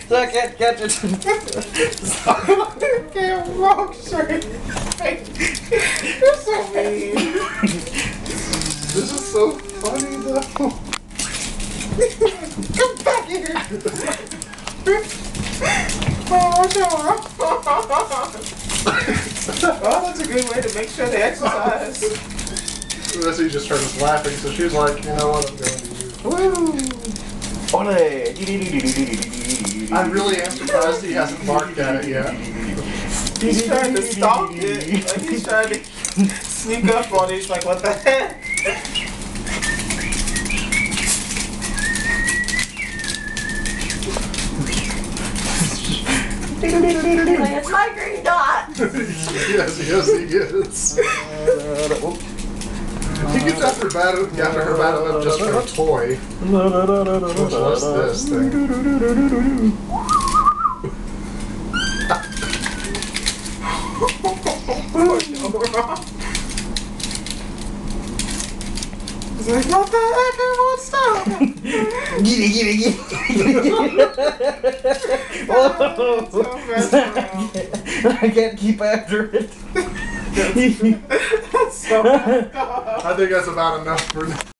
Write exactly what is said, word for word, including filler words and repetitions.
I can't catch it. I can't walk straight. You're so mean. This is so funny though. Come back here. Oh, no. Well, that's a good way to make sure they exercise. That's he just started laughing, so she was like, you know what, I'm going to use. Woo! Ole! I really am surprised he hasn't barked at it yet. He's trying to stalk it. Like he's trying to sneak up on it. He's like, what the heck? Like, it's my green dot. Yes, yes, he is. He gets after, bad, after her bad enough just for a toy. Much less this thing. He's like, what the heck? It won't stop. Get it, get it, get it. Whoa. I can't keep after it. That's so I think that's about enough for now.